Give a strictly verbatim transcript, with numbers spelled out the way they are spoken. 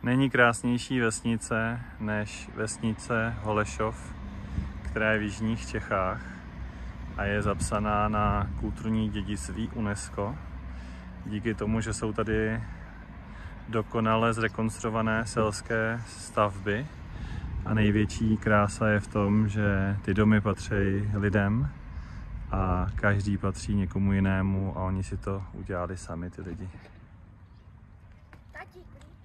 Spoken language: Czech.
Není krásnější vesnice než vesnice Holešov, která je v jižních Čechách a je zapsaná na kulturní dědictví UNESCO. Díky tomu, že jsou tady dokonale zrekonstruované selské stavby a největší krása je v tom, že ty domy patří lidem a každý patří někomu jinému a oni si to udělali sami, ty lidi. Tati,